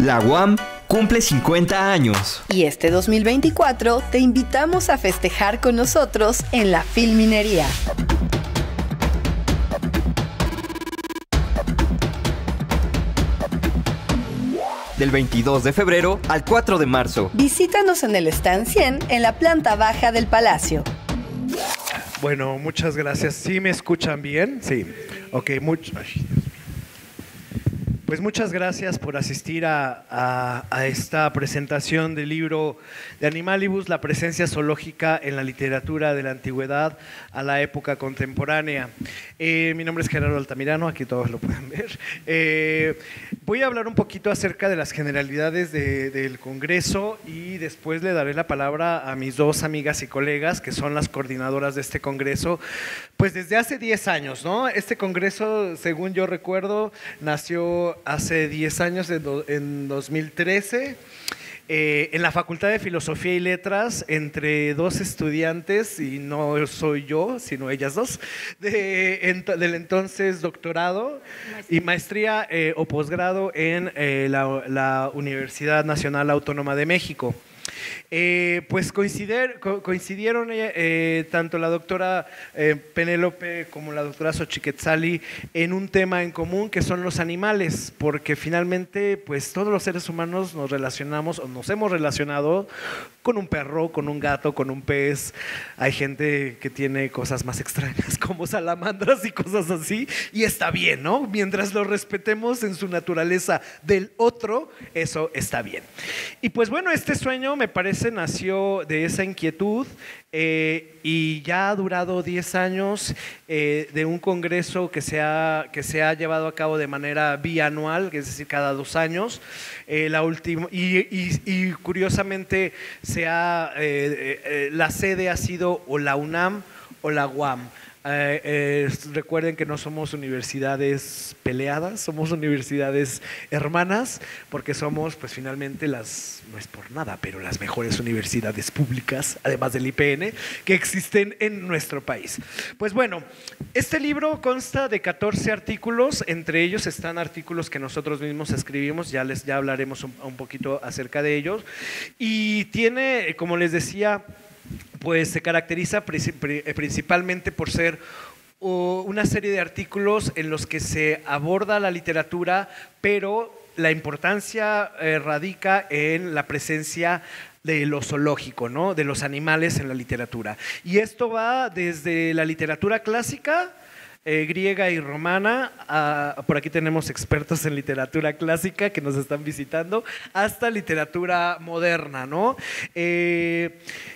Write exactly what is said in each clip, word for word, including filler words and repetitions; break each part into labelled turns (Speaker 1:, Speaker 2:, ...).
Speaker 1: La U A M cumple cincuenta años.
Speaker 2: Y este dos mil veinticuatro te invitamos a festejar con nosotros en la Filminería.
Speaker 1: Del veintidós de febrero al cuatro de marzo.
Speaker 2: Visítanos en el stand cien en la planta baja del Palacio.
Speaker 3: Bueno, muchas gracias. ¿Sí me escuchan bien? Sí. Ok, mucho. Pues muchas gracias por asistir a, a, a esta presentación del libro de Animalibus, la presencia zoológica en la literatura de la antigüedad a la época contemporánea. Eh, mi nombre es Gerardo Altamirano, aquí todos lo pueden ver. Eh, voy a hablar un poquito acerca de las generalidades de, del Congreso y después le daré la palabra a mis dos amigas y colegas que son las coordinadoras de este Congreso, pues desde hace diez años, ¿no? Este Congreso, según yo recuerdo, nació hace diez años, en dos mil trece, eh, en la Facultad de Filosofía y Letras, entre dos estudiantes, y no soy yo, sino ellas dos, de, en, del entonces doctorado maestría. y maestría eh, o posgrado en eh, la, la Universidad Nacional Autónoma de México. Eh, pues coincidir, co coincidieron eh, tanto la doctora eh, Penélope como la doctora Xochiquetzali en un tema en común que son los animales, porque finalmente pues todos los seres humanos nos relacionamos o nos hemos relacionado con un perro, con un gato, con un pez. Hay gente que tiene cosas más extrañas como salamandras y cosas así, y está bien, ¿no? Mientras lo respetemos en su naturaleza del otro, eso está bien. Y pues bueno, este sueño me parece nació de esa inquietud eh, y ya ha durado diez años eh, de un congreso que se, ha, que se ha llevado a cabo de manera bianual, es decir, cada dos años. Eh, la última, y, y, y curiosamente se ha, eh, eh, la sede ha sido o la UNAM o la U A M. Eh, eh, recuerden que no somos universidades peleadas, somos universidades hermanas, porque somos pues finalmente las, no es por nada, pero las mejores universidades públicas, además del I P N, que existen en nuestro país. Pues bueno, este libro consta de catorce artículos, entre ellos están artículos que nosotros mismos escribimos, ya, les, ya hablaremos un, un poquito acerca de ellos, y tiene, como les decía, pues se caracteriza principalmente por ser una serie de artículos en los que se aborda la literatura, pero la importancia eh, radica en la presencia de lo zoológico, ¿no? De los animales en la literatura. Y esto va desde la literatura clásica, Eh, griega y romana, uh, por aquí tenemos expertos en literatura clásica que nos están visitando, hasta literatura moderna, ¿no? Eh,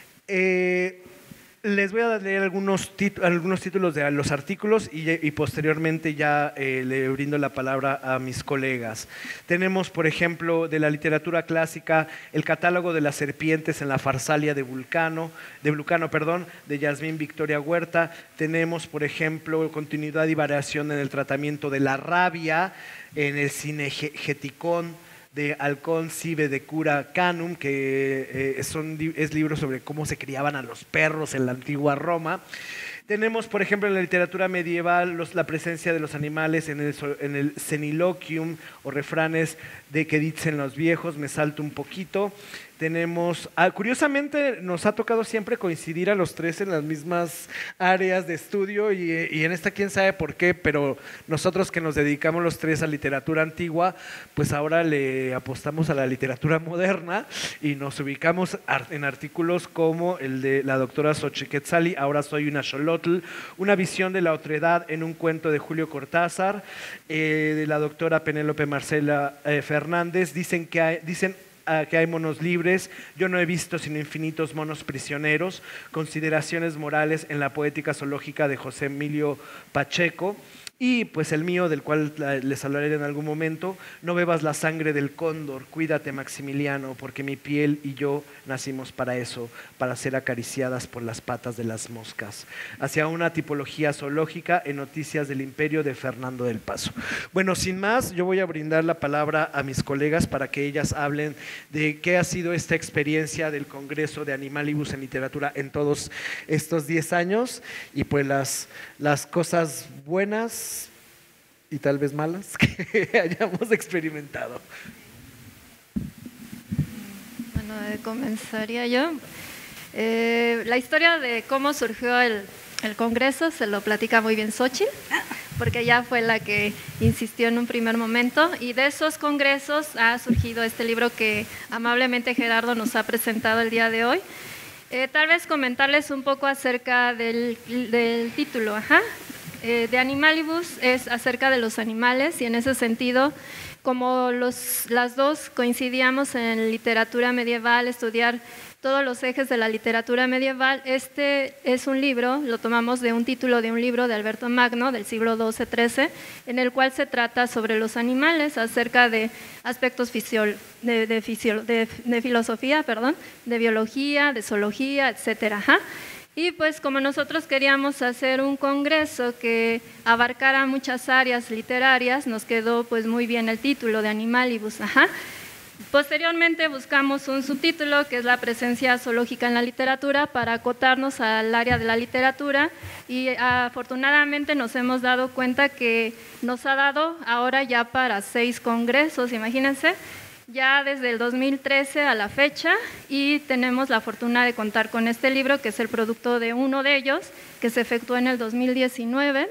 Speaker 3: eh, les voy a leer algunos, algunos títulos de los artículos y, y posteriormente ya eh, le brindo la palabra a mis colegas. Tenemos, por ejemplo, de la literatura clásica, el catálogo de las serpientes en la Farsalia de Vulcano, de Vulcano, perdón, de Yasmín Victoria Huerta. Tenemos, por ejemplo, continuidad y variación en el tratamiento de la rabia, en el Cinegeticón de Halcón Cibe de Cura Canum, que eh, son, es libro sobre cómo se criaban a los perros en la antigua Roma. Tenemos, por ejemplo, en la literatura medieval los, la presencia de los animales en el, en el Ceniloquium o refranes de que dicen los viejos, me salto un poquito. Tenemos, ah, curiosamente nos ha tocado siempre coincidir a los tres en las mismas áreas de estudio y, y en esta quién sabe por qué, pero nosotros que nos dedicamos los tres a literatura antigua, pues ahora le apostamos a la literatura moderna y nos ubicamos en artículos como el de la doctora Xochiquetzali, Ahora soy una xolotl, una visión de la otredad en un cuento de Julio Cortázar, eh, de la doctora Penélope Marcela eh, Fernández. Dicen que hay, dicen que hay monos libres, yo no he visto sino infinitos monos prisioneros, consideraciones morales en la poética zoológica de José Emilio Pacheco. Y pues el mío, del cual les hablaré en algún momento, no bebas la sangre del cóndor, cuídate Maximiliano, porque mi piel y yo nacimos para eso, para ser acariciadas por las patas de las moscas. Hacia una tipología zoológica en Noticias del Imperio de Fernando del Paso. Bueno, sin más, yo voy a brindar la palabra a mis colegas para que ellas hablen de qué ha sido esta experiencia del Congreso de Animalibus en Literatura en todos estos diez años y pues las, las cosas buenas y tal vez malas que hayamos experimentado.
Speaker 4: Bueno, eh, comenzaría yo. Eh, la historia de cómo surgió el, el Congreso se lo platica muy bien Xochitl, porque ella fue la que insistió en un primer momento, y de esos congresos ha surgido este libro que amablemente Gerardo nos ha presentado el día de hoy. Eh, tal vez comentarles un poco acerca del, del título, ajá. Eh, de Animalibus es acerca de los animales, y en ese sentido, como los, las dos coincidíamos en literatura medieval, estudiar todos los ejes de la literatura medieval, este es un libro, lo tomamos de un título de un libro de Alberto Magno del siglo doce trece, en el cual se trata sobre los animales, acerca de aspectos fisiol, de, de, fisio, de, de filosofía, perdón, de biología, de zoología, etcétera. Ajá. Y pues como nosotros queríamos hacer un congreso que abarcara muchas áreas literarias, nos quedó pues muy bien el título de Animalibus. Ajá. Posteriormente buscamos un subtítulo que es la presencia zoológica en la literatura para acotarnos al área de la literatura, y afortunadamente nos hemos dado cuenta que nos ha dado ahora ya para seis congresos, imagínense, ya desde el dos mil trece a la fecha, y tenemos la fortuna de contar con este libro que es el producto de uno de ellos que se efectuó en el dos mil diecinueve.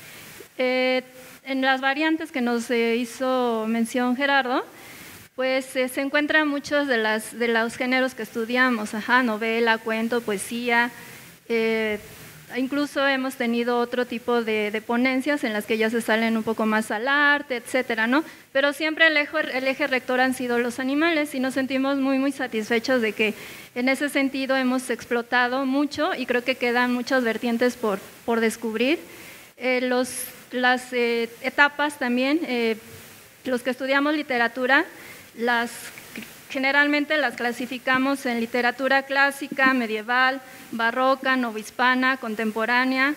Speaker 4: Eh, en las variantes que nos eh, hizo mención Gerardo, pues eh, se encuentran muchos de, las, de los géneros que estudiamos, ajá, novela, cuento, poesía, eh, incluso hemos tenido otro tipo de, de ponencias en las que ya se salen un poco más al arte, etcétera, ¿no? Pero siempre el eje, el eje rector han sido los animales, y nos sentimos muy, muy satisfechos de que en ese sentido hemos explotado mucho, y creo que quedan muchas vertientes por, por descubrir. Eh, los, las eh, etapas también, eh, los que estudiamos literatura, Las, generalmente las clasificamos en literatura clásica, medieval, barroca, novohispana, contemporánea.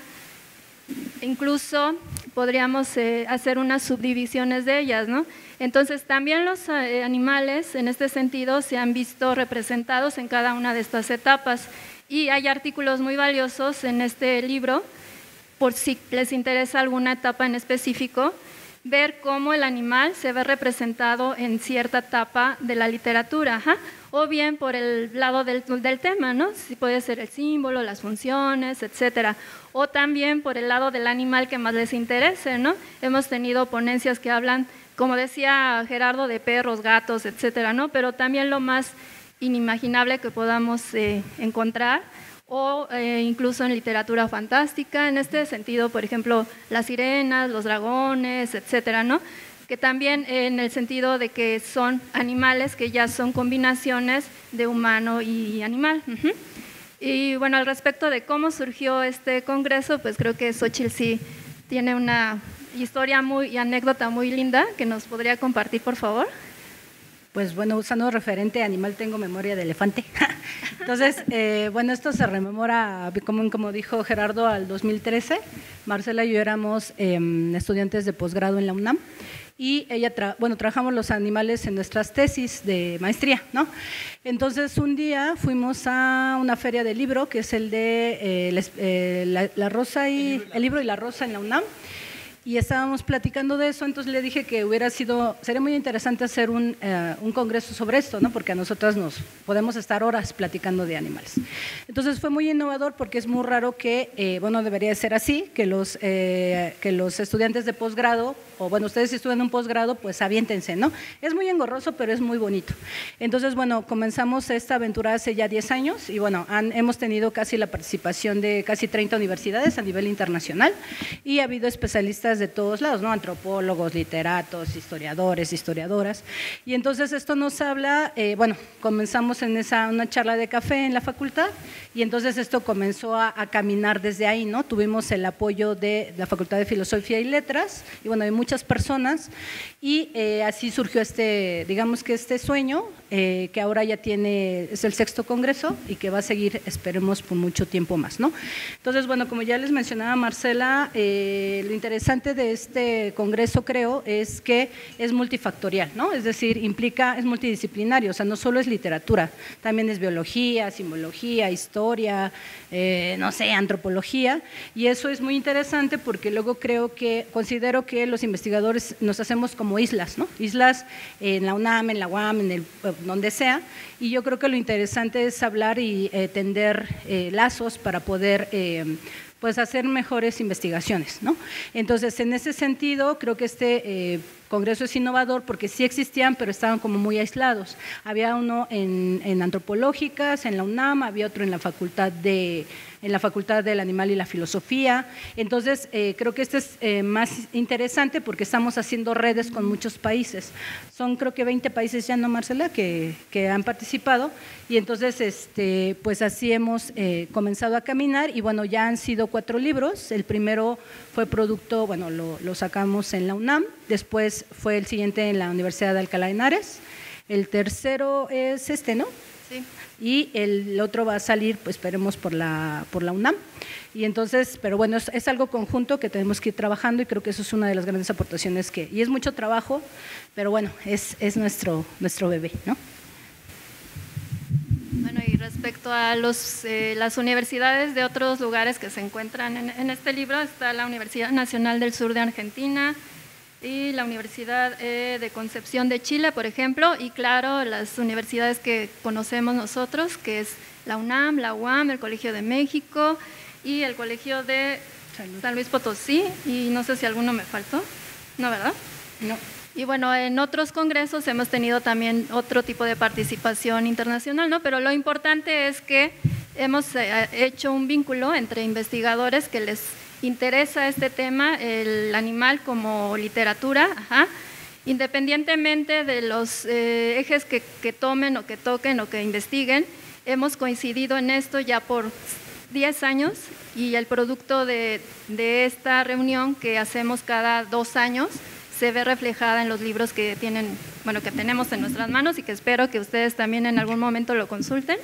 Speaker 4: Incluso podríamos eh, hacer unas subdivisiones de ellas, ¿no? Entonces, también los eh, animales, en este sentido, se han visto representados en cada una de estas etapas. Y hay artículos muy valiosos en este libro, por si les interesa alguna etapa en específico, ver cómo el animal se ve representado en cierta etapa de la literatura, ajá, o bien por el lado del, del tema, ¿no? Si puede ser el símbolo, las funciones, etcétera, o también por el lado del animal que más les interese, ¿no? Hemos tenido ponencias que hablan, como decía Gerardo, de perros, gatos, etcétera, ¿no? Pero también lo más inimaginable que podamos eh, encontrar, o eh, incluso en literatura fantástica, en este sentido, por ejemplo, las sirenas, los dragones, etcétera, ¿no? Que también eh, en el sentido de que son animales que ya son combinaciones de humano y animal. Uh-huh. Y bueno, al respecto de cómo surgió este congreso, pues creo que Xochitl sí tiene una historia muy, y anécdota muy linda que nos podría compartir, por favor.
Speaker 5: Pues bueno, usando referente animal, tengo memoria de elefante. Entonces, eh, bueno, esto se rememora, como, como dijo Gerardo, al dos mil trece. Marcela y yo éramos eh, estudiantes de posgrado en la UNAM, y ella, tra bueno, trabajamos los animales en nuestras tesis de maestría, ¿no? Entonces, un día fuimos a una feria de libro, que es el de eh, les, eh, la, la Rosa y, el libro y la Rosa en la UNAM, y estábamos platicando de eso. Entonces le dije que hubiera sido, sería muy interesante hacer un, eh, un congreso sobre esto, ¿no? Porque a nosotras nos podemos estar horas platicando de animales. Entonces fue muy innovador, porque es muy raro que, eh, bueno, debería ser así, que los, eh, que los estudiantes de posgrado, o bueno, ustedes si estudian un posgrado, pues aviéntense, ¿no? Es muy engorroso, pero es muy bonito. Entonces, bueno, comenzamos esta aventura hace ya diez años, y bueno, han, hemos tenido casi la participación de casi treinta universidades a nivel internacional, y ha habido especialistas de todos lados, ¿no? Antropólogos, literatos, historiadores, historiadoras. Y entonces esto nos habla, eh, bueno, comenzamos en esa, una charla de café en la facultad, y entonces esto comenzó a, a caminar desde ahí, ¿no? Tuvimos el apoyo de la Facultad de Filosofía y Letras, y bueno, de muchas personas, y eh, así surgió este, digamos que este sueño, eh, que ahora ya tiene, es el sexto congreso, y que va a seguir, esperemos, por mucho tiempo más, ¿no? Entonces, bueno, como ya les mencionaba Marcela, eh, lo interesante interesante de este congreso, creo, es que es multifactorial, ¿no? Es decir, implica, es multidisciplinario, o sea, no solo es literatura, también es biología, simbología, historia, eh, no sé, antropología, y eso es muy interesante porque luego creo que, considero que los investigadores nos hacemos como islas, ¿no? Islas en la UNAM, en la U A M, en el, donde sea, y yo creo que lo interesante es hablar y eh, tender eh, lazos para poder eh, pues hacer mejores investigaciones, ¿no? Entonces, en ese sentido, creo que este eh, congreso es innovador porque sí existían, pero estaban como muy aislados. Había uno en, en antropológicas, en la UNAM, había otro en la facultad de en la Facultad del Animal y la Filosofía. Entonces, eh, creo que este es eh, más interesante porque estamos haciendo redes con muchos países. Son creo que veinte países ya, ¿no, Marcela?, que, que han participado, y entonces, este, pues así hemos eh, comenzado a caminar, y bueno, ya han sido cuatro libros. El primero fue producto, bueno, lo, lo sacamos en la UNAM, después fue el siguiente en la Universidad de Alcalá de Henares, el tercero es este, ¿no?
Speaker 4: Sí.
Speaker 5: Y el otro va a salir, pues esperemos, por la, por la UNAM. Y entonces, pero bueno, es, es algo conjunto que tenemos que ir trabajando, y creo que eso es una de las grandes aportaciones que, y es mucho trabajo, pero bueno, es, es nuestro, nuestro bebé, ¿no?
Speaker 4: Bueno, y respecto a los, eh, las universidades de otros lugares que se encuentran en, en este libro, está la Universidad Nacional del Sur de Argentina y la Universidad eh, de Concepción de Chile, por ejemplo, y claro, las universidades que conocemos nosotros, que es la UNAM, la U A M, el Colegio de México y el Colegio de San Luis Potosí, y no sé si alguno me faltó, ¿no, verdad?
Speaker 5: No.
Speaker 4: Y bueno, en otros congresos hemos tenido también otro tipo de participación internacional, ¿no? Pero lo importante es que hemos eh, hecho un vínculo entre investigadores que les interesa este tema, el animal como literatura, ajá, independientemente de los eh, ejes que, que tomen o que toquen o que investiguen. Hemos coincidido en esto ya por diez años, y el producto de, de esta reunión que hacemos cada dos años se ve reflejada en los libros que tienen, bueno, que tenemos en nuestras manos, y que espero que ustedes también en algún momento lo consulten.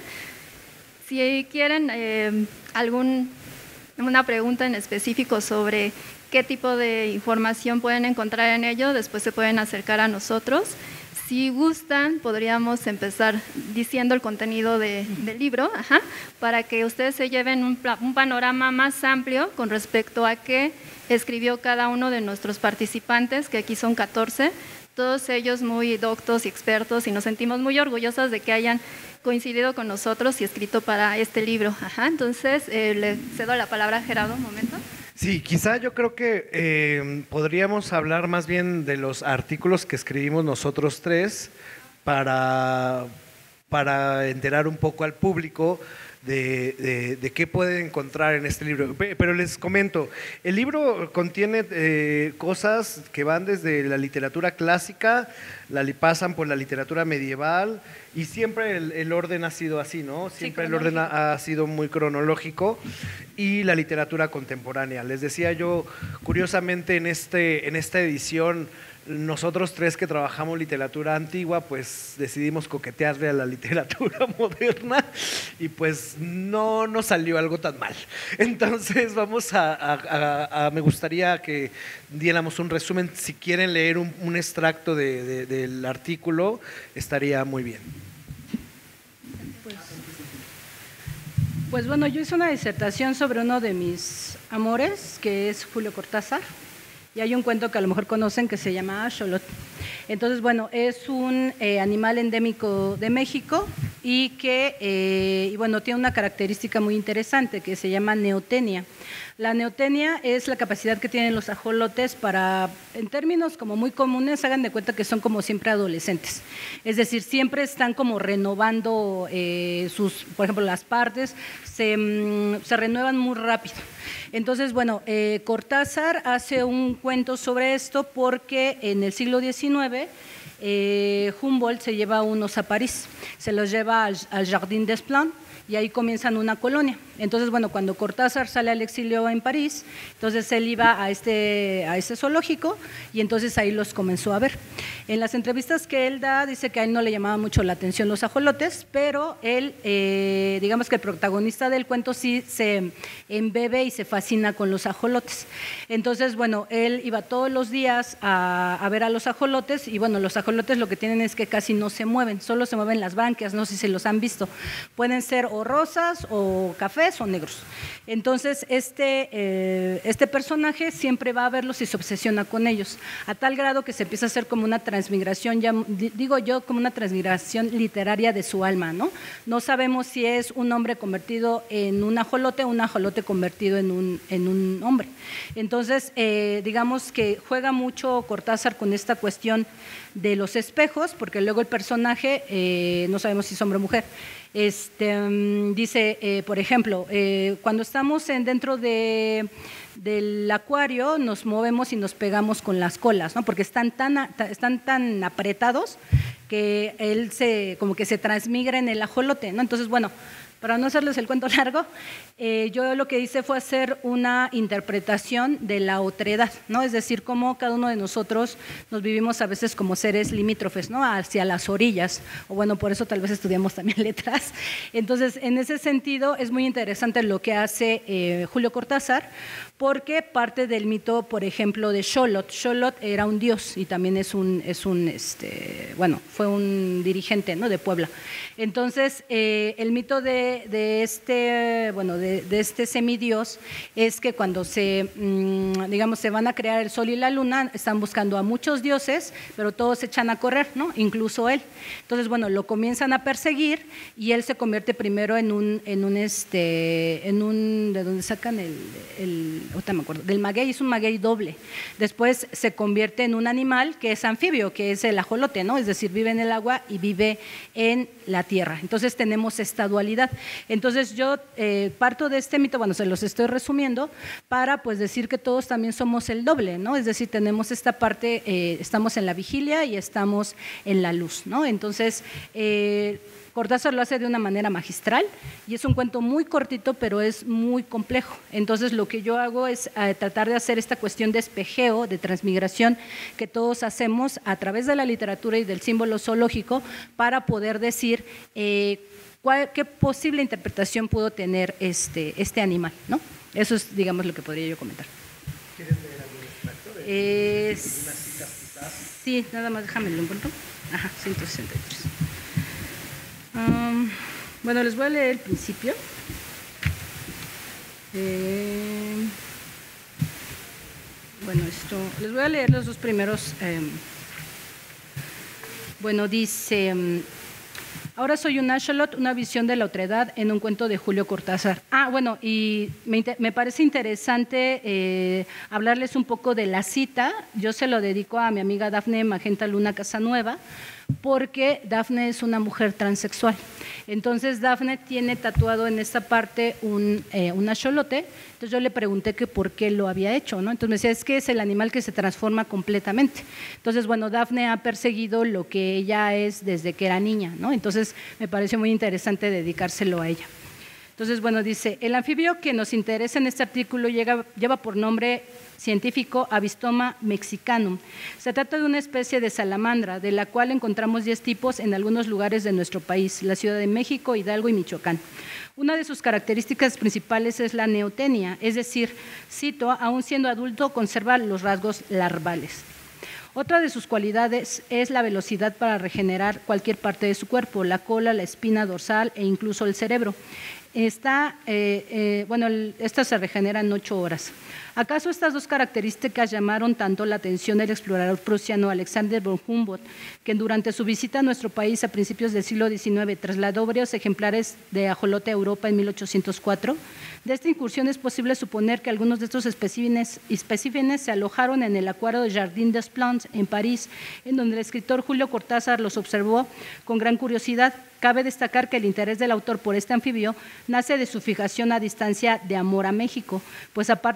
Speaker 4: Si quieren eh, algún, una pregunta en específico sobre qué tipo de información pueden encontrar en ello, después se pueden acercar a nosotros. Si gustan, podríamos empezar diciendo el contenido de, del libro, ajá, para que ustedes se lleven un, un panorama más amplio con respecto a qué escribió cada uno de nuestros participantes, que aquí son catorce, todos ellos muy doctos y expertos, y nos sentimos muy orgullosas de que hayan coincidido con nosotros y escrito para este libro. Ajá, entonces, eh, le cedo la palabra a Gerardo un momento.
Speaker 3: Sí, quizá yo creo que eh, podríamos hablar más bien de los artículos que escribimos nosotros tres para, para enterar un poco al público de, de, de qué pueden encontrar en este libro. Pero les comento, el libro contiene eh, cosas que van desde la literatura clásica, la pasan por la literatura medieval, y siempre el, el orden ha sido así, ¿no? Siempre sí, el orden ha, ha sido muy cronológico, y la literatura contemporánea. Les decía yo, curiosamente en, este, en esta edición, nosotros tres que trabajamos literatura antigua, pues decidimos coquetearle a la literatura moderna, y pues no nos salió algo tan mal. Entonces vamos a, a, a, a me gustaría que diéramos un resumen. Si quieren leer un, un extracto de, de, del artículo, estaría muy bien.
Speaker 5: Pues, pues bueno, yo hice una disertación sobre uno de mis amores, que es Julio Cortázar. Y hay un cuento que a lo mejor conocen que se llama Axolotl. Entonces, bueno, es un eh, animal endémico de México, y que, eh, y bueno, tiene una característica muy interesante que se llama neotenia. La neotenia es la capacidad que tienen los ajolotes para, en términos como muy comunes, hagan de cuenta que son como siempre adolescentes. Es decir, siempre están como renovando eh, sus, por ejemplo, las partes, se, mm, se renuevan muy rápido. Entonces, bueno, eh, Cortázar hace un cuento sobre esto porque en el siglo diecinueve eh, Humboldt se lleva unos a París, se los lleva al, al Jardin des Plantes, y ahí comienzan una colonia. Entonces, bueno, cuando Cortázar sale al exilio en París, entonces él iba a este, a este zoológico y entonces ahí los comenzó a ver. En las entrevistas que él da, dice que a él no le llamaba mucho la atención los ajolotes, pero él, eh, digamos que el protagonista del cuento sí se embebe y se fascina con los ajolotes. Entonces, bueno, él iba todos los días a, a ver a los ajolotes y, bueno, los ajolotes lo que tienen es que casi no se mueven, solo se mueven las branquias, no sé si los han visto. Pueden ser o rosas o cafés o negros. Entonces, este, eh, este personaje siempre va a verlos y se obsesiona con ellos, a tal grado que se empieza a hacer como una transmigración, ya, digo yo, como una transmigración literaria de su alma, ¿no? No sabemos si es un hombre convertido en un ajolote o un ajolote convertido en un, en un hombre. Entonces, eh, digamos que juega mucho Cortázar con esta cuestión de los espejos, porque luego el personaje, eh, no sabemos si es hombre o mujer, este, um, dice, eh, por ejemplo, eh, cuando estamos en, dentro de, del acuario nos movemos y nos pegamos con las colas, ¿no? Porque están tan, están tan apretados que él se, como que se transmigra en el ajolote, ¿no? Entonces, bueno, para no hacerles el cuento largo, eh, yo lo que hice fue hacer una interpretación de la otredad, ¿no? Es decir, cómo cada uno de nosotros nos vivimos a veces como seres limítrofes, ¿no? Hacia las orillas, o bueno, por eso tal vez estudiamos también letras. Entonces, en ese sentido, es muy interesante lo que hace eh, Julio Cortázar, porque parte del mito, por ejemplo, de Xolotl. Xolotl era un dios y también es un, es un este, bueno, fue un dirigente, ¿no? De Puebla. Entonces, eh, el mito de, de este, bueno, de, de este semidios es que cuando se, mmm, digamos, se van a crear el sol y la luna, están buscando a muchos dioses, pero todos se echan a correr, ¿no? Incluso él. Entonces, bueno, lo comienzan a perseguir y él se convierte primero en un, en un, este, en un, ¿de dónde sacan el, el ahorita me acuerdo, del maguey? Es un maguey doble. Después se convierte en un animal que es anfibio, que es el ajolote, ¿no? Es decir, vive en el agua y vive en la tierra. Entonces tenemos esta dualidad. Entonces yo eh, parto de este mito, bueno, se los estoy resumiendo, para pues decir que todos también somos el doble, ¿no? Es decir, tenemos esta parte, eh, estamos en la vigilia y estamos en la luz, ¿no? Entonces, eh, Cortázar lo hace de una manera magistral y es un cuento muy cortito, pero es muy complejo. Entonces, lo que yo hago es eh, tratar de hacer esta cuestión de espejeo, de transmigración que todos hacemos a través de la literatura y del símbolo zoológico para poder decir eh, cuál, qué posible interpretación pudo tener este, este animal, ¿no? Eso es, digamos, lo que podría yo comentar.
Speaker 3: ¿Quieres leer algún extracto de
Speaker 5: eh,
Speaker 3: una cita quizás?
Speaker 5: Sí, nada más déjame lo encuentro. Ajá, ciento sesenta y tres. Um, bueno, les voy a leer el principio. Eh, bueno, esto, les voy a leer los dos primeros. Eh, bueno, dice, um, ahora soy un axolot, una visión de la otredad en un cuento de Julio Cortázar. Ah, bueno, y me, me parece interesante eh, hablarles un poco de la cita. Yo se lo dedico a mi amiga Dafne Magenta Luna Casanueva, porque Dafne es una mujer transexual. Entonces, Dafne tiene tatuado en esta parte un, eh, un axolote. Entonces, yo le pregunté que por qué lo había hecho, ¿no? Entonces, me decía, es que es el animal que se transforma completamente. Entonces, bueno, Dafne ha perseguido lo que ella es desde que era niña, ¿no? Entonces, me pareció muy interesante dedicárselo a ella. Entonces, bueno, dice, el anfibio que nos interesa en este artículo llega, lleva por nombre científico Avistoma mexicanum. Se trata de una especie de salamandra, de la cual encontramos diez tipos en algunos lugares de nuestro país, la Ciudad de México, Hidalgo y Michoacán. Una de sus características principales es la neotenia, es decir, cito, aún siendo adulto conserva los rasgos larvales. Otra de sus cualidades es la velocidad para regenerar cualquier parte de su cuerpo, la cola, la espina dorsal e incluso el cerebro. Está, eh, eh, bueno, el, esta se regenera en ocho horas. ¿Acaso estas dos características llamaron tanto la atención del explorador prusiano Alexander von Humboldt, que durante su visita a nuestro país a principios del siglo diecinueve trasladó varios ejemplares de ajolote a Europa en mil ochocientos cuatro? De esta incursión es posible suponer que algunos de estos especímenes, especímenes se alojaron en el acuario de Jardin des Plantes en París, en donde el escritor Julio Cortázar los observó con gran curiosidad. Cabe destacar que el interés del autor por este anfibio nace de su fijación a distancia de amor a México, pues aparte de Ash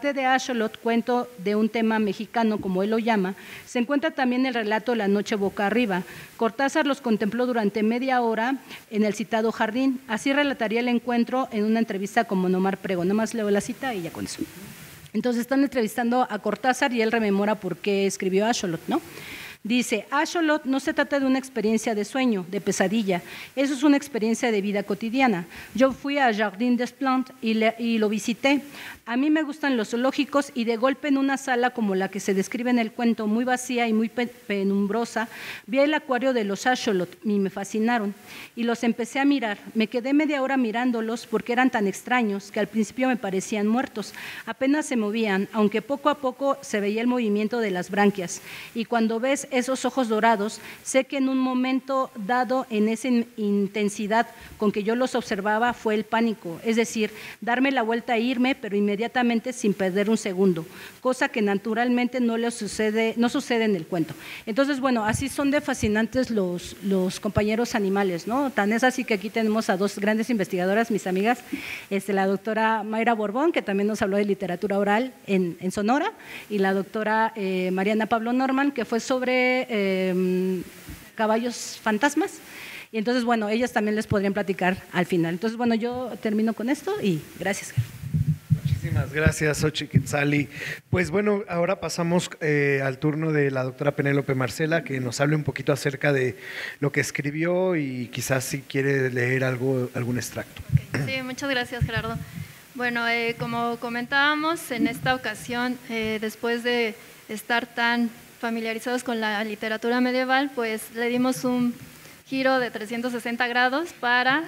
Speaker 5: Axolot, cuento de un tema mexicano, como él lo llama, se encuentra también el relato La noche boca arriba. Cortázar los contempló durante media hora en el citado jardín. Así relataría el encuentro en una entrevista con Monomar Prego. Nada más leo la cita y ya con eso. Entonces están entrevistando a Cortázar y él rememora por qué escribió Axolot, ¿no? Dice, Axolot no se trata de una experiencia de sueño, de pesadilla, eso es una experiencia de vida cotidiana. Yo fui a Jardin des Plantes y, le, y lo visité. A mí me gustan los zoológicos y de golpe en una sala como la que se describe en el cuento, muy vacía y muy pe penumbrosa, vi el acuario de los Axolot y me fascinaron. Y los empecé a mirar. Me quedé media hora mirándolos porque eran tan extraños que al principio me parecían muertos. Apenas se movían, aunque poco a poco se veía el movimiento de las branquias. Y cuando ves esos ojos dorados, sé que en un momento dado, en esa intensidad con que yo los observaba, fue el pánico, es decir, darme la vuelta e irme, pero inmediatamente sin perder un segundo, cosa que naturalmente no le sucede, no sucede en el cuento. Entonces, bueno, así son de fascinantes los, los compañeros animales, ¿no? Tan es así que aquí tenemos a dos grandes investigadoras, mis amigas, este, la doctora Mayra Borbón, que también nos habló de literatura oral en, en Sonora, y la doctora eh, Mariana Pablo Norman, que fue sobre Eh, caballos fantasmas, y entonces bueno, ellas también les podrían platicar al final. Entonces bueno, yo termino con esto y gracias.
Speaker 3: Muchísimas gracias, Xochitl Quetzali. Pues bueno, ahora pasamos eh, al turno de la doctora Penélope Marcela, que nos hable un poquito acerca de lo que escribió y quizás si quiere leer algo, algún extracto.
Speaker 4: Okay. Sí, muchas gracias, Gerardo. Bueno, eh, como comentábamos, en esta ocasión, eh, después de estar tan familiarizados con la literatura medieval, pues le dimos un giro de trescientos sesenta grados para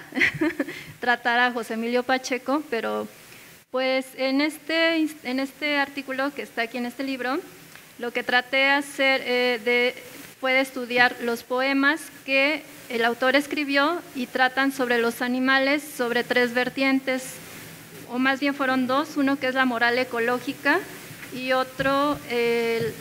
Speaker 4: tratar a José Emilio Pacheco, pero pues en este, en este artículo que está aquí en este libro, lo que traté de hacer eh, de, fue de estudiar los poemas que el autor escribió y tratan sobre los animales, sobre tres vertientes, o más bien fueron dos, uno que es la moral ecológica y otro, eh,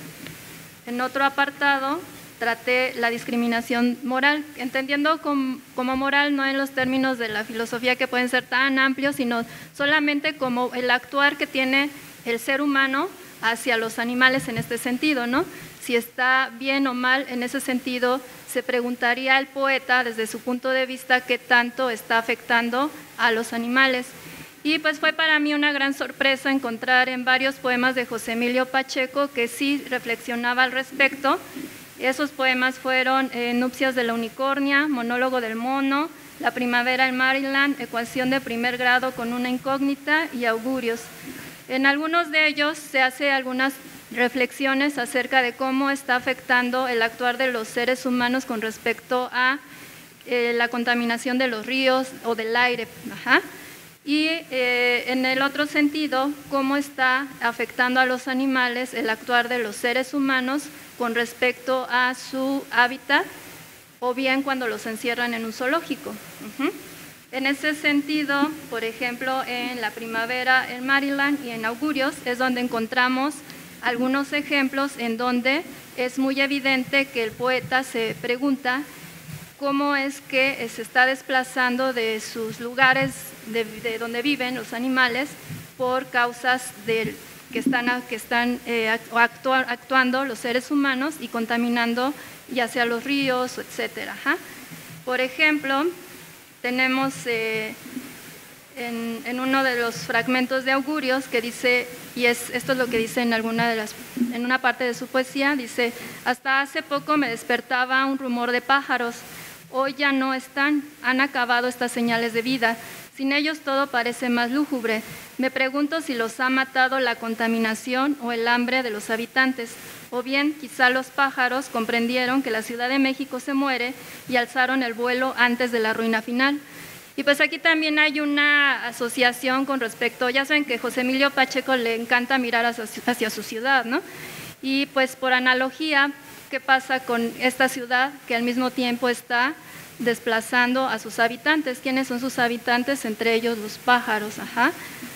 Speaker 4: en otro apartado, traté la discriminación moral, entendiendo como, como moral no en los términos de la filosofía que pueden ser tan amplios, sino solamente como el actuar que tiene el ser humano hacia los animales en este sentido, ¿no? Si está bien o mal en ese sentido, se preguntaría el poeta desde su punto de vista qué tanto está afectando a los animales. Y pues fue para mí una gran sorpresa encontrar en varios poemas de José Emilio Pacheco que sí reflexionaba al respecto. Esos poemas fueron eh, Nupcias de la Unicornia, Monólogo del Mono, La Primavera en Maryland, Ecuación de primer grado con una incógnita y Augurios. En algunos de ellos se hace algunas reflexiones acerca de cómo está afectando el actuar de los seres humanos con respecto a eh, la contaminación de los ríos o del aire. Ajá. Y eh, en el otro sentido, cómo está afectando a los animales el actuar de los seres humanos con respecto a su hábitat o bien cuando los encierran en un zoológico. Uh-huh. En ese sentido, por ejemplo, en La Primavera en Maryland y en Augurios es donde encontramos algunos ejemplos en donde es muy evidente que el poeta se pregunta cómo es que se está desplazando de sus lugares de, de donde viven los animales por causas de, que están, que están eh, actua, actuando los seres humanos y contaminando ya sea los ríos, etcétera. Ajá. Por ejemplo, tenemos eh, en, en uno de los fragmentos de Augurios que dice, y es, esto es lo que dice en, alguna de las, en una parte de su poesía, dice: hasta hace poco me despertaba un rumor de pájaros, hoy ya no están, han acabado estas señales de vida, sin ellos todo parece más lúgubre. Me pregunto si los ha matado la contaminación o el hambre de los habitantes, o bien quizá los pájaros comprendieron que la Ciudad de México se muere y alzaron el vuelo antes de la ruina final. Y pues aquí también hay una asociación con respecto, ya saben que José Emilio Pacheco le encanta mirar hacia, hacia su ciudad, ¿no? Y pues por analogía, ¿qué pasa con esta ciudad que al mismo tiempo está desplazando a sus habitantes? ¿Quiénes son sus habitantes? Entre ellos los pájaros. Ajá.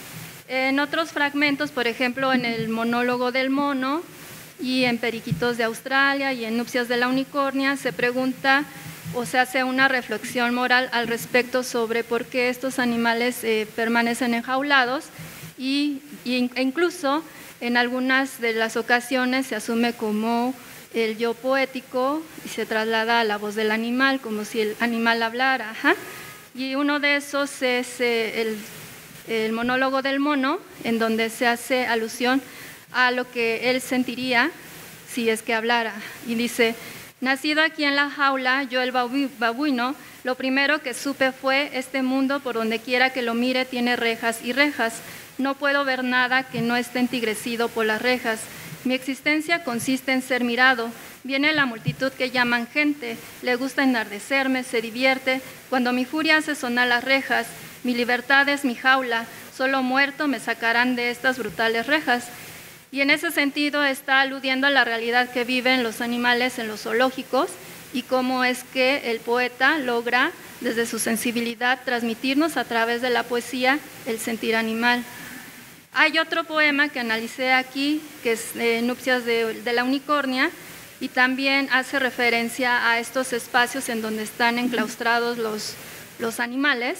Speaker 4: En otros fragmentos, por ejemplo, en el Monólogo del Mono y en Periquitos de Australia y en Nupcias de la Unicornia, se pregunta o se hace una reflexión moral al respecto sobre por qué estos animales eh, permanecen enjaulados y, y, e incluso En algunas de las ocasiones se asume como el yo poético y se traslada a la voz del animal, como si el animal hablara. Ajá. Y uno de esos es eh, el, el monólogo del mono, en donde se hace alusión a lo que él sentiría si es que hablara. Y dice: nacido aquí en la jaula, yo el babuino, lo primero que supe fue: este mundo, por donde quiera que lo mire, tiene rejas y rejas. No puedo ver nada que no esté entigrecido por las rejas. Mi existencia consiste en ser mirado. Viene la multitud que llaman gente, le gusta enardecerme, se divierte. Cuando mi furia hace sonar las rejas, mi libertad es mi jaula. Solo muerto me sacarán de estas brutales rejas. Y en ese sentido está aludiendo a la realidad que viven los animales en los zoológicos y cómo es que el poeta logra, desde su sensibilidad, transmitirnos a través de la poesía el sentir animal. Hay otro poema que analicé aquí, que es eh, Nupcias de, de la Unicornia, y también hace referencia a estos espacios en donde están enclaustrados los, los animales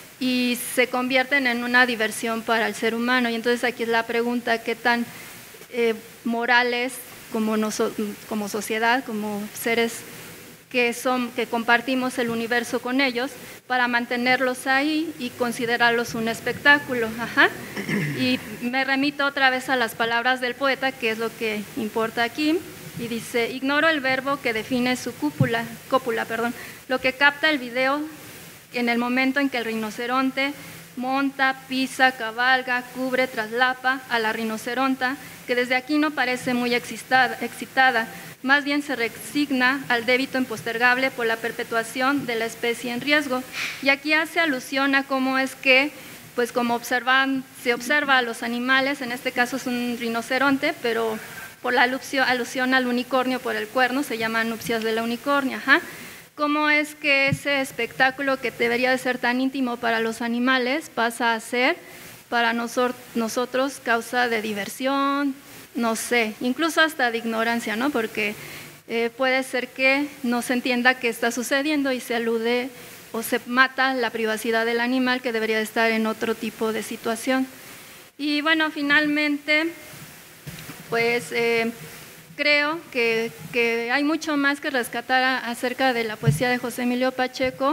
Speaker 4: y se convierten en una diversión para el ser humano. Y entonces aquí es la pregunta: ¿qué tan eh, morales como, noso, como sociedad, como seres que, son, que compartimos el universo con ellos, para mantenerlos ahí y considerarlos un espectáculo? Ajá. Y me remito otra vez a las palabras del poeta, que es lo que importa aquí, y dice: ignoro el verbo que define su cúpula, cópula, perdón, lo que capta el video en el momento en que el rinoceronte monta, pisa, cabalga, cubre, traslapa a la rinoceronta, que desde aquí no parece muy excitada, excitada, más bien se resigna al débito impostergable por la perpetuación de la especie en riesgo. Y aquí hace alusión a cómo es que, pues como observan, se observa a los animales, en este caso es un rinoceronte, pero por la alusión, alusión al unicornio por el cuerno, se llama Nupcias de la Unicornia. Ajá. Cómo es que ese espectáculo que debería de ser tan íntimo para los animales pasa a ser para nosor- nosotros causa de diversión, no sé, incluso hasta de ignorancia, ¿no? Porque eh, puede ser que no se entienda qué está sucediendo y se alude o se mata la privacidad del animal, que debería estar en otro tipo de situación. Y bueno, finalmente, pues eh, creo que, que hay mucho más que rescatar a, acerca de la poesía de José Emilio Pacheco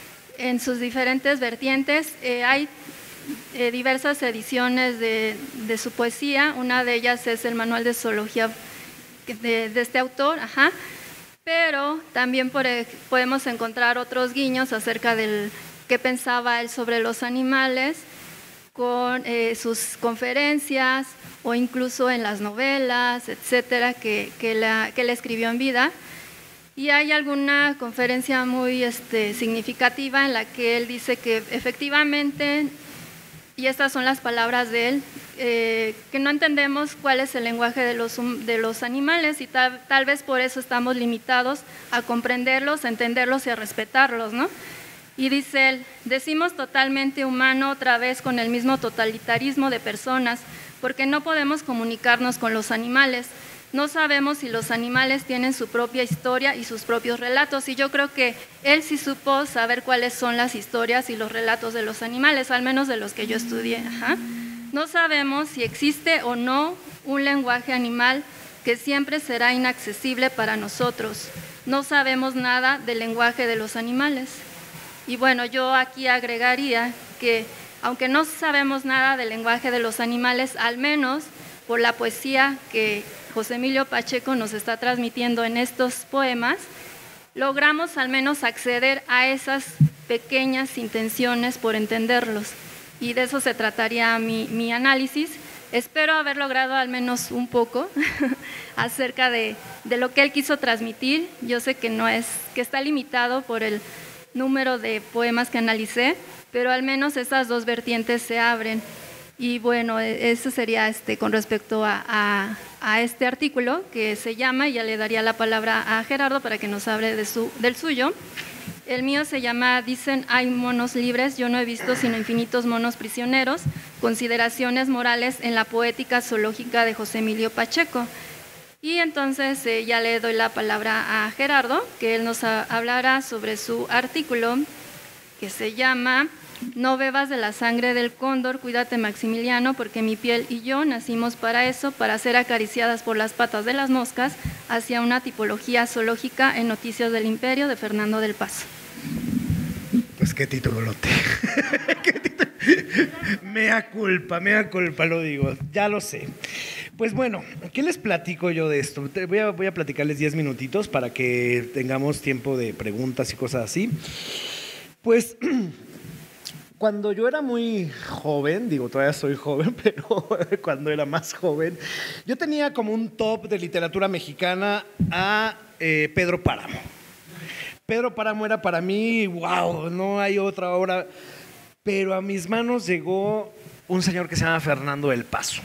Speaker 4: en sus diferentes vertientes. Eh, hay eh, diversas ediciones de, de su poesía, una de ellas es el Manual de Zoología de, de este autor, ajá. Pero también por, podemos encontrar otros guiños acerca del qué pensaba él sobre los animales, con eh, sus conferencias o incluso en las novelas, etcétera, que, que, la, que él escribió en vida. Y hay alguna conferencia muy este, significativa en la que él dice que efectivamente, y estas son las palabras de él, eh, que no entendemos cuál es el lenguaje de los, de los animales y tal, tal vez por eso estamos limitados a comprenderlos, a entenderlos y a respetarlos, ¿no? Y dice él: decimos totalmente humano otra vez con el mismo totalitarismo de personas, porque no podemos comunicarnos con los animales. No sabemos si los animales tienen su propia historia y sus propios relatos, y yo creo que él sí supo saber cuáles son las historias y los relatos de los animales, al menos de los que yo estudié. Ajá. No sabemos si existe o no un lenguaje animal que siempre será inaccesible para nosotros. No sabemos nada del lenguaje de los animales. Y bueno, yo aquí agregaría que aunque no sabemos nada del lenguaje de los animales, al menos por la poesía que José Emilio Pacheco nos está transmitiendo en estos poemas, logramos al menos acceder a esas pequeñas intenciones por entenderlos. Y de eso se trataría mi, mi análisis. Espero haber logrado al menos un poco acerca de, de lo que él quiso transmitir. Yo sé que no es, que está limitado por el número de poemas que analicé, pero al menos esas dos vertientes se abren. Y bueno, eso sería este, con respecto a, a, a este artículo que se llama, y ya le daría la palabra a Gerardo para que nos hable de su, del suyo. El mío se llama Dicen hay monos libres, yo no he visto sino infinitos monos prisioneros, consideraciones morales en la poética zoológica de José Emilio Pacheco. Y entonces eh, ya le doy la palabra a Gerardo, que él nos a, hablará sobre su artículo que se llama No bebas de la sangre del cóndor, cuídate Maximiliano, porque mi piel y yo nacimos para eso, para ser acariciadas por las patas de las moscas, hacia una tipología zoológica en Noticias del Imperio de Fernando del Paso.
Speaker 3: Pues qué titulote. ¿Qué título? Mea culpa, mea culpa, lo digo, ya lo sé. Pues bueno, ¿qué les platico yo de esto? Voy a, voy a platicarles diez minutitos para que tengamos tiempo de preguntas y cosas así. Pues cuando yo era muy joven, digo, todavía soy joven, pero cuando era más joven, yo tenía como un top de literatura mexicana a eh, Pedro Páramo. Pedro Páramo era para mí, wow, no hay otra obra, pero a mis manos llegó un señor que se llama Fernando del Paso.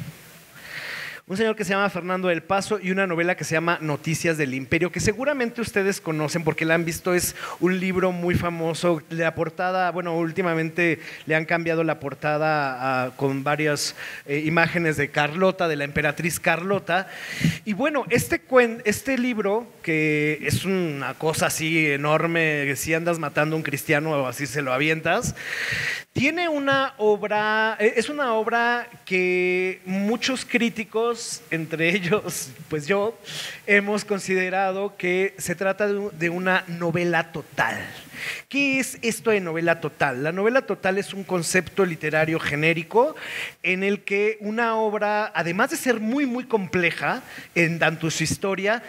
Speaker 3: Un señor que se llama Fernando del Paso y una novela que se llama Noticias del Imperio, que seguramente ustedes conocen porque la han visto, es un libro muy famoso. La portada, bueno, últimamente le han cambiado la portada a, con varias eh, imágenes de Carlota, de la emperatriz Carlota. Y bueno, este, cuen, este libro, que es una cosa así enorme, que si andas matando a un cristiano o así se lo avientas, tiene una obra, es una obra que muchos críticos, entre ellos pues yo, hemos considerado que se trata de una novela total. ¿Qué es esto de novela total? La novela total es un concepto literario genérico en el que una obra, además de ser muy muy compleja en tanto su historia,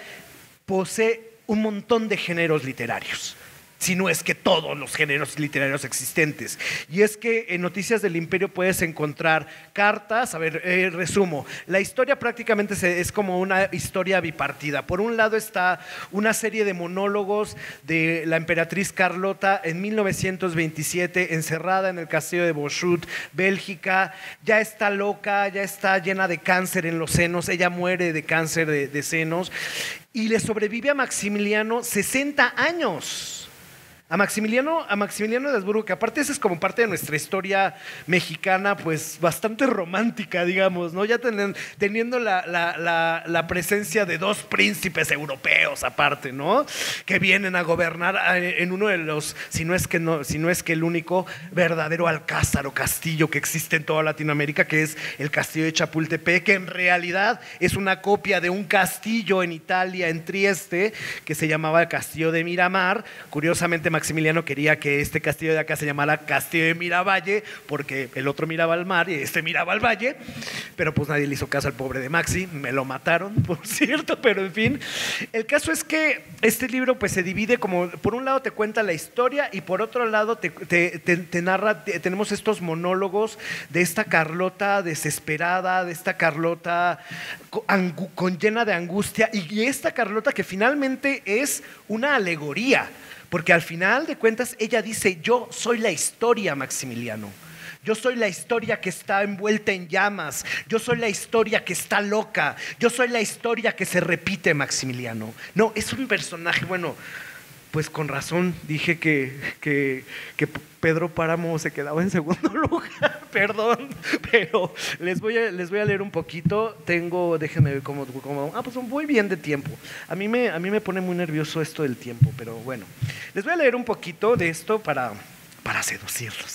Speaker 3: posee un montón de géneros literarios, si no es que todos los géneros literarios existentes. Y es que en Noticias del Imperio puedes encontrar cartas, a ver, eh, resumo, la historia prácticamente es como una historia bipartida. Por un lado está una serie de monólogos de la emperatriz Carlota en mil novecientos veintisiete, encerrada en el castillo de Boschut, Bélgica, ya está loca, ya está llena de cáncer en los senos, ella muere de cáncer de, de senos, y le sobrevive a Maximiliano sesenta años. A Maximiliano, a Maximiliano de Habsburgo, que aparte esa es como parte de nuestra historia mexicana, pues bastante romántica, digamos, ¿no? Ya ten, teniendo la, la, la, la presencia de dos príncipes europeos aparte, ¿no? Que vienen a gobernar en uno de los, si no es que, no, si no es que el único verdadero alcázar o castillo que existe en toda Latinoamérica, que es el castillo de Chapultepec, que en realidad es una copia de un castillo en Italia, en Trieste, que se llamaba el Castillo de Miramar. Curiosamente, Maximiliano quería que este castillo de acá se llamara Castillo de Miravalle, porque el otro miraba al mar y este miraba al valle, pero pues nadie le hizo caso al pobre de Maxi, me lo mataron, por cierto, pero en fin. El caso es que este libro pues se divide como, por un lado te cuenta la historia y por otro lado te, te, te, te narra, te, tenemos estos monólogos de esta Carlota desesperada, de esta Carlota con, con llena de angustia, y esta Carlota que finalmente es una alegoría. Porque al final de cuentas ella dice, yo soy la historia, Maximiliano. Yo soy la historia que está envuelta en llamas. Yo soy la historia que está loca. Yo soy la historia que se repite, Maximiliano. No, es un personaje, bueno, pues con razón dije que, que, que Pedro Páramo se quedaba en segundo lugar, perdón, pero les voy a, les voy a leer un poquito. Tengo, déjenme ver cómo, cómo, ah, pues voy bien de tiempo. A mí, me, a mí me pone muy nervioso esto del tiempo, pero bueno. Les voy a leer un poquito de esto para... para seducirlos.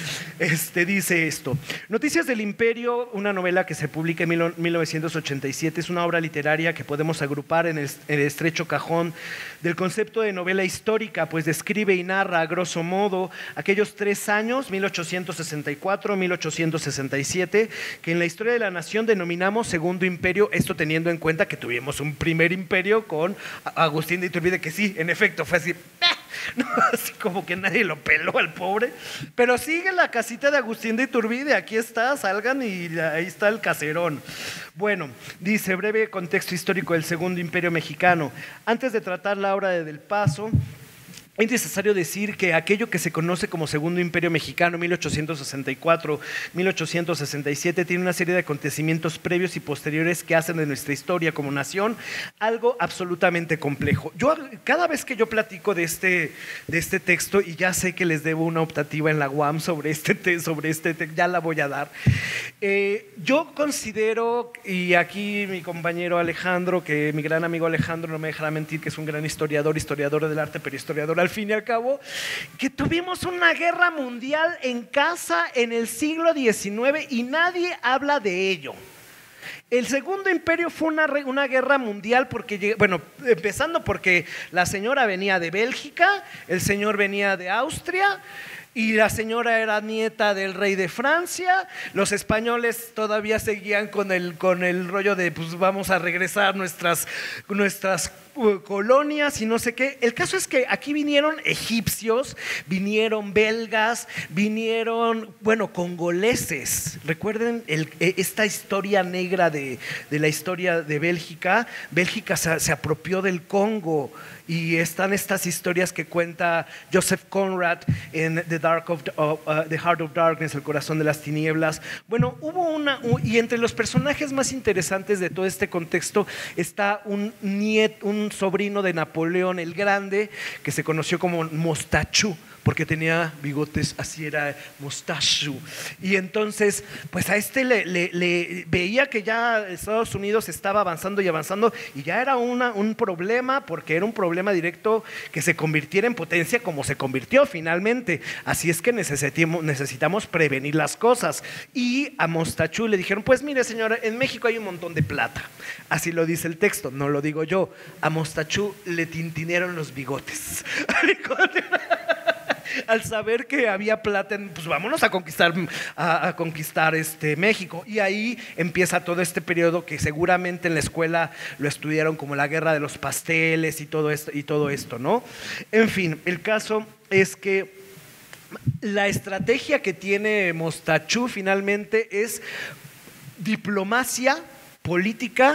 Speaker 3: Este, dice esto: Noticias del Imperio, una novela que se publica en mil novecientos ochenta y siete, es una obra literaria que podemos agrupar en el, en el estrecho cajón del concepto de novela histórica, pues describe y narra a grosso modo aquellos tres años, mil ochocientos sesenta y cuatro a mil ochocientos sesenta y siete, que en la historia de la nación denominamos Segundo Imperio, esto teniendo en cuenta que tuvimos un primer imperio con Agustín de Iturbide, que sí, en efecto, fue así, no, así como que nadie lo peló al pobre, pero sigue la casita de Agustín de Iturbide, aquí está, salgan y ahí está el caserón. Bueno, dice, breve contexto histórico del Segundo Imperio Mexicano. Antes de tratar la obra de Del Paso, es necesario decir que aquello que se conoce como Segundo Imperio Mexicano, mil ochocientos sesenta y cuatro a mil ochocientos sesenta y siete, tiene una serie de acontecimientos previos y posteriores que hacen de nuestra historia como nación algo absolutamente complejo. Yo, cada vez que yo platico de este, de este texto, y ya sé que les debo una optativa en la U A M sobre este texto, sobre este te, ya la voy a dar, eh, yo considero, y aquí mi compañero Alejandro, que mi gran amigo Alejandro no me dejará mentir, que es un gran historiador, historiador del arte, pero historiador al fin y al cabo, que tuvimos una guerra mundial en casa en el siglo diecinueve y nadie habla de ello. El Segundo Imperio fue una, una guerra mundial porque, bueno, empezando porque la señora venía de Bélgica, el señor venía de Austria, y la señora era nieta del rey de Francia. Los españoles todavía seguían con el, con el rollo de pues vamos a regresar nuestras, nuestras uh, colonias y no sé qué. El caso es que aquí vinieron egipcios, vinieron belgas, vinieron, bueno, congoleses. Recuerden el, esta historia negra de, de la historia de Bélgica. Bélgica se, se apropió del Congo. Y están estas historias que cuenta Joseph Conrad en The, Dark of, uh, uh, The Heart of Darkness, El corazón de las tinieblas. Bueno, hubo una, uh, y entre los personajes más interesantes de todo este contexto está un, niet, un sobrino de Napoleón el Grande, que se conoció como Mostachú, porque tenía bigotes, así era Mostachu. Y entonces, pues a este le, le, le veía que ya Estados Unidos estaba avanzando y avanzando, y ya era una, un problema, porque era un problema directo que se convirtiera en potencia como se convirtió finalmente. Así es que necesitamos, necesitamos prevenir las cosas. Y a Mostachu le dijeron, pues mire señora, en México hay un montón de plata. Así lo dice el texto, no lo digo yo. A Mostachu le tintinearon los bigotes. Al saber que había plata, pues vámonos a conquistar, a, a conquistar este México. Y ahí empieza todo este periodo que seguramente en la escuela lo estudiaron como la guerra de los pasteles y todo esto, y todo esto, ¿no? En fin, el caso es que la estrategia que tiene Mostachú finalmente es diplomacia política.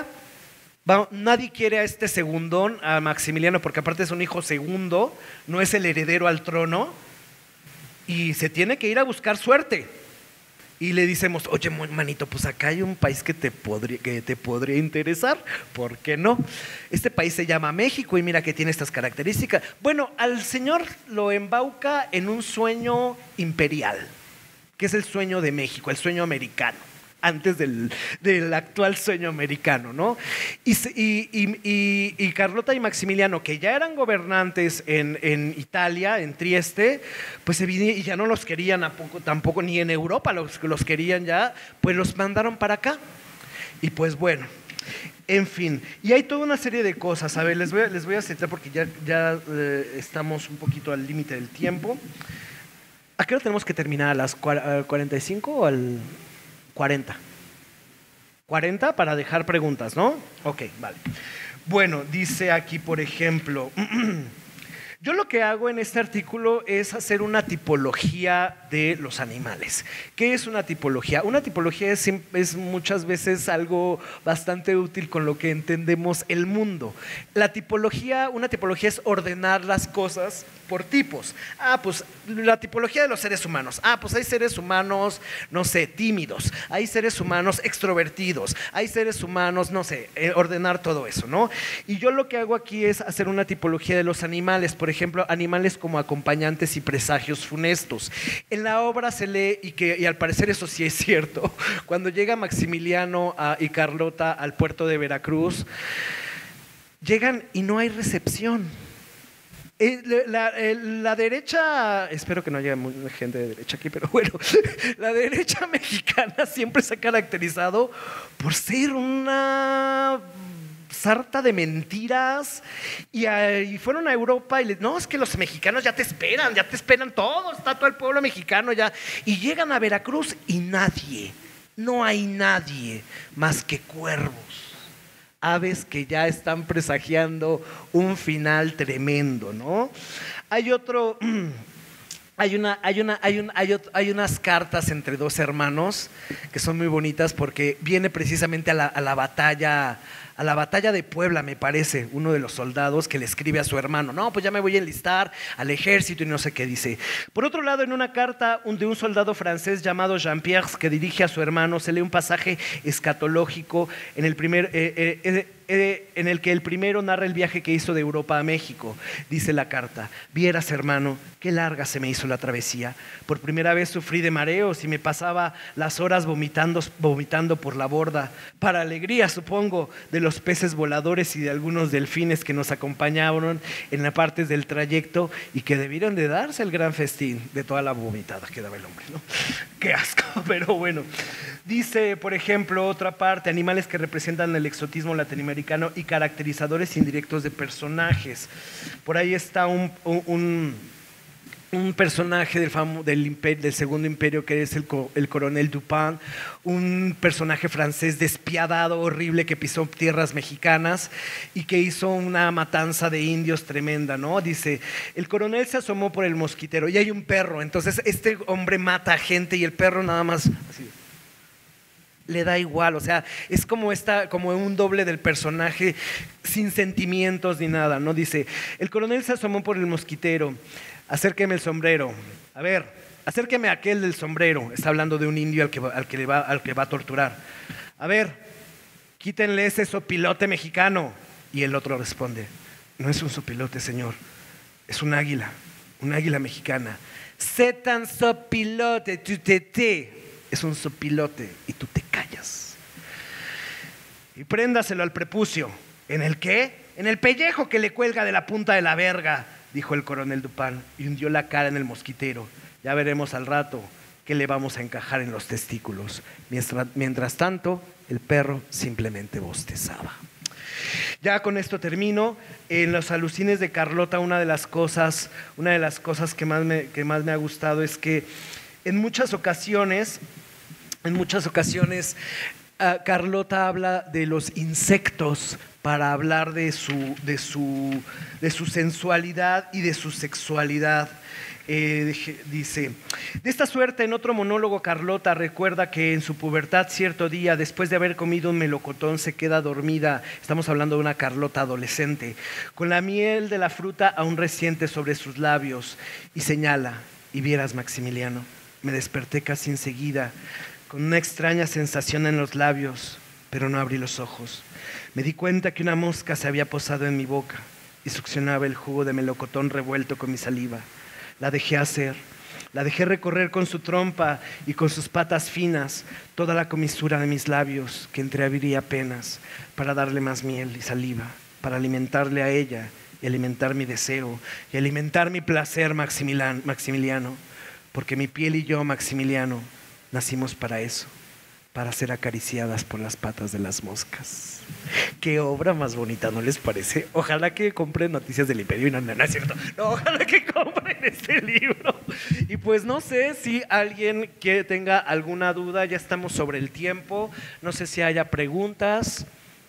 Speaker 3: Nadie quiere a este segundón, a Maximiliano, porque aparte es un hijo segundo, no es el heredero al trono, y se tiene que ir a buscar suerte. Y le decimos, oye, manito, pues acá hay un país que te podría, que te podría interesar, ¿por qué no? Este país se llama México y mira que tiene estas características. Bueno, al señor lo embauca en un sueño imperial, que es el sueño de México, el sueño americano, antes del, del actual sueño americano, ¿no? Y, y, y, y Carlota y Maximiliano, que ya eran gobernantes en, en Italia, en Trieste, pues y ya no los querían a poco, tampoco ni en Europa los, los querían ya, pues los mandaron para acá. Y pues bueno, en fin, y hay toda una serie de cosas. A ver, les voy a, les voy a citar porque ya, ya eh, estamos un poquito al límite del tiempo. ¿A qué hora tenemos que terminar? ¿A las cuarenta y cinco o al cuarenta? cuarenta para dejar preguntas, ¿no? Ok, vale. Bueno, dice aquí, por ejemplo, yo lo que hago en este artículo es hacer una tipología de los animales. ¿Qué es una tipología? Una tipología es, es muchas veces algo bastante útil con lo que entendemos el mundo. La tipología, una tipología es ordenar las cosas por tipos. Ah, pues la tipología de los seres humanos. Ah, pues hay seres humanos, no sé, tímidos. Hay seres humanos extrovertidos. Hay seres humanos, no sé, eh, ordenar todo eso, ¿no? Y yo lo que hago aquí es hacer una tipología de los animales. Por ejemplo, animales como acompañantes y presagios funestos. En la obra se lee, y, que, y al parecer eso sí es cierto, cuando llega Maximiliano a, y Carlota al puerto de Veracruz, llegan y no hay recepción. La, la, la derecha, espero que no haya mucha gente de derecha aquí, pero bueno, la derecha mexicana siempre se ha caracterizado por ser una sarta de mentiras, y, a, y fueron a Europa y les, no, es que los mexicanos ya te esperan, ya te esperan todo, está todo el pueblo mexicano ya, y llegan a Veracruz y nadie, no hay nadie más que cuervos. Aves que ya están presagiando un final tremendo, ¿no? Hay otro, hay una, hay una, hay un, hay, otro, hay unas cartas entre dos hermanos que son muy bonitas porque viene precisamente a la, a la batalla. A la batalla de Puebla, me parece, uno de los soldados que le escribe a su hermano, no, pues ya me voy a enlistar al ejército y no sé qué dice. Por otro lado, en una carta de un soldado francés llamado Jean-Pierre que dirige a su hermano, se lee un pasaje escatológico en el primer, eh, eh, eh, en el que el primero narra el viaje que hizo de Europa a México. Dice la carta: vieras, hermano, qué larga se me hizo la travesía. Por primera vez sufrí de mareos y me pasaba las horas vomitando, vomitando por la borda, para alegría, supongo, de los peces voladores y de algunos delfines que nos acompañaron en la parte del trayecto y que debieron de darse el gran festín de toda la vomitada que daba el hombre, ¿no? Qué asco, pero bueno. Dice, por ejemplo, otra parte: animales que representan el exotismo latinoamericano y caracterizadores indirectos de personajes. Por ahí está un, un, un personaje del, famo, del, imperio, del Segundo Imperio, que es el, el coronel Dupin, un personaje francés despiadado, horrible, que pisó tierras mexicanas y que hizo una matanza de indios tremenda, ¿no? Dice, el coronel se asomó por el mosquitero y hay un perro, entonces este hombre mata a gente y el perro nada más así le da igual, o sea, es como, esta, como un doble del personaje sin sentimientos ni nada, ¿no? Dice, el coronel se asomó por el mosquitero, acérqueme el sombrero, a ver, acérqueme a aquel del sombrero, está hablando de un indio al que, al que, le va, al que va a torturar, a ver, quítenle ese sopilote mexicano, y el otro responde, no es un sopilote, señor, es un águila, un águila mexicana, sé tan sopilote, tu te te. Es un sopilote y tú te callas. Y préndaselo al prepucio. ¿En el qué? En el pellejo que le cuelga de la punta de la verga, dijo el coronel Dupin y hundió la cara en el mosquitero. Ya veremos al rato qué le vamos a encajar en los testículos. Mientras, mientras tanto, el perro simplemente bostezaba. Ya con esto termino. En los alucines de Carlota, una de las cosas, una de las cosas que más me, que más me ha gustado es que en muchas ocasiones, en muchas ocasiones, uh, Carlota habla de los insectos para hablar de su, de su, de su sensualidad y de su sexualidad. Eh, dice, de esta suerte, en otro monólogo, Carlota recuerda que en su pubertad cierto día, después de haber comido un melocotón, se queda dormida. Estamos hablando de una Carlota adolescente, con la miel de la fruta aún reciente sobre sus labios, y señala, y vieras, Maximiliano, me desperté casi enseguida, con una extraña sensación en los labios, pero no abrí los ojos. Me di cuenta que una mosca se había posado en mi boca y succionaba el jugo de melocotón revuelto con mi saliva. La dejé hacer, la dejé recorrer con su trompa y con sus patas finas toda la comisura de mis labios, que entreabrí apenas, para darle más miel y saliva, para alimentarle a ella y alimentar mi deseo y alimentar mi placer, Maximiliano. Porque mi piel y yo, Maximiliano, nacimos para eso, para ser acariciadas por las patas de las moscas. Qué obra más bonita, ¿no les parece? Ojalá que compren Noticias del Imperio y no, no, no es cierto. No, ojalá que compren este libro. Y pues no sé si alguien que tenga alguna duda, ya estamos sobre el tiempo, no sé si haya preguntas.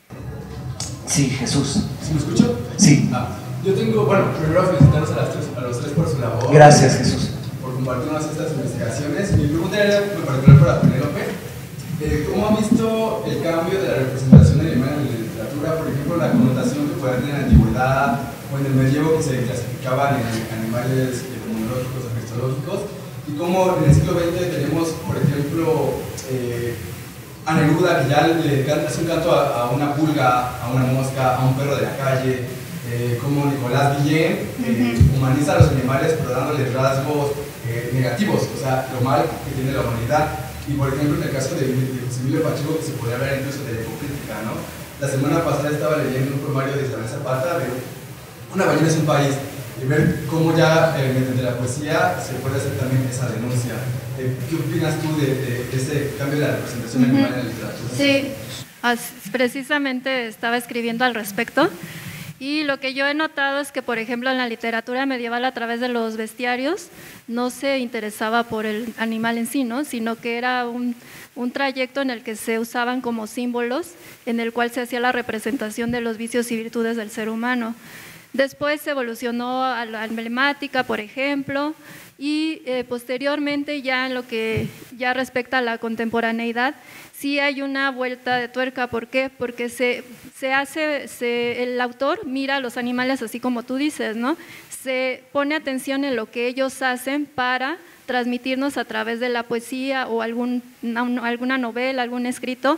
Speaker 6: Sí, Jesús.
Speaker 7: ¿Sí me escucho?
Speaker 6: Sí.
Speaker 7: Ah, yo tengo, bueno, primero felicitarlos a, las tres, a los tres por su labor.
Speaker 6: Gracias, Jesús.
Speaker 7: Por compartirnos estas investigaciones. Mi pregunta era en particular para Penélope. Eh, ¿Cómo ha visto el cambio de la representación animal en la literatura? Por ejemplo, la connotación que puede tener en la antigüedad o en el medievo, que se clasificaban en animales etimológicos o cristológicos, y cómo en el siglo veinte tenemos, por ejemplo, eh, a Neruda, que ya le canta, hace un canto a, a una pulga, a una mosca, a un perro de la calle, eh, como Nicolás Guillén eh, uh-huh. humaniza a los animales pero dándoles rasgos eh, negativos, o sea, lo mal que tiene la humanidad. Y por ejemplo, en el caso de, de José Emilio Pacheco, que se podría hablar incluso de ecocrítica, ¿no? La semana pasada estaba leyendo un poemario de Isabel Zapata de Una ballena es un país, y ver cómo ya eh, mediante la poesía se puede hacer también esa denuncia. Eh, ¿Qué opinas tú de, de, de ese cambio de la representación uh-huh. animal en la literatura?
Speaker 4: Sí, precisamente estaba escribiendo al respecto. Y lo que yo he notado es que, por ejemplo, en la literatura medieval, a través de los bestiarios, no se interesaba por el animal en sí, ¿no? Sino que era un, un trayecto en el que se usaban como símbolos, en el cual se hacía la representación de los vicios y virtudes del ser humano. Después se evolucionó a la emblemática, por ejemplo, y eh, posteriormente, ya en lo que ya respecta a la contemporaneidad, sí hay una vuelta de tuerca. ¿Por qué? Porque se, se hace, se, el autor mira a los animales así como tú dices, ¿no? Se pone atención en lo que ellos hacen para transmitirnos a través de la poesía o algún, alguna novela, algún escrito,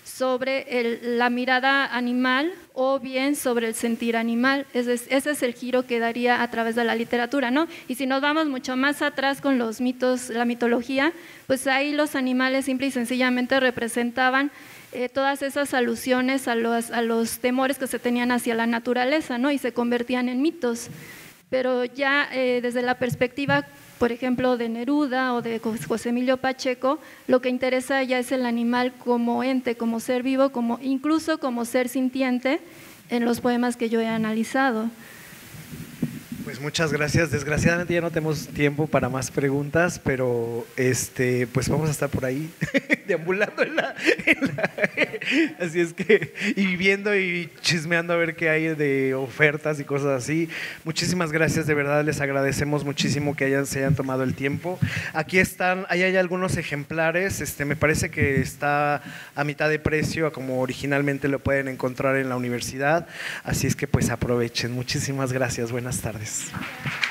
Speaker 4: sobre el, la mirada animal o bien sobre el sentir animal. Ese es, ese es el giro que daría a través de la literatura, ¿no? Y si nos vamos mucho más atrás con los mitos, la mitología, pues ahí los animales simple y sencillamente representaban eh, todas esas alusiones a los, a los temores que se tenían hacia la naturaleza, ¿no? Y se convertían en mitos. Pero ya eh, desde la perspectiva, por ejemplo, de Neruda o de José Emilio Pacheco, lo que interesa ya es el animal como ente, como ser vivo, como, incluso como ser sintiente en los poemas que yo he analizado.
Speaker 3: Pues muchas gracias. Desgraciadamente ya no tenemos tiempo para más preguntas, pero este, pues vamos a estar por ahí deambulando en la, en la, así es que, y viendo y chismeando a ver qué hay de ofertas y cosas así. Muchísimas gracias, de verdad les agradecemos muchísimo que hayan, se hayan tomado el tiempo. Aquí están, ahí hay algunos ejemplares, este, me parece que está a mitad de precio, a como originalmente lo pueden encontrar en la universidad, así es que pues aprovechen. Muchísimas gracias, buenas tardes.